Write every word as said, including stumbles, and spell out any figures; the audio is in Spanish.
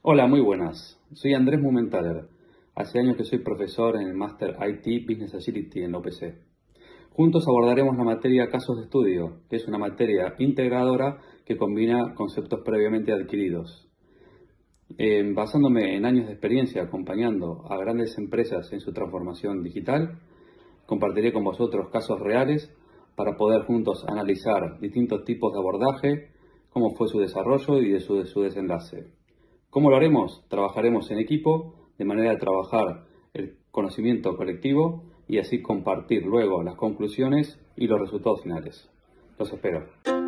Hola, muy buenas. Soy Andrés Mumenthaler. Hace años que soy profesor en el Master I T Business Agility en la U P C. Juntos abordaremos la materia Casos de Estudio, que es una materia integradora que combina conceptos previamente adquiridos. Eh, basándome en años de experiencia acompañando a grandes empresas en su transformación digital, compartiré con vosotros casos reales para poder juntos analizar distintos tipos de abordaje, cómo fue su desarrollo y de su, de su desenlace. ¿Cómo lo haremos? Trabajaremos en equipo, de manera de trabajar el conocimiento colectivo y así compartir luego las conclusiones y los resultados finales. Los espero.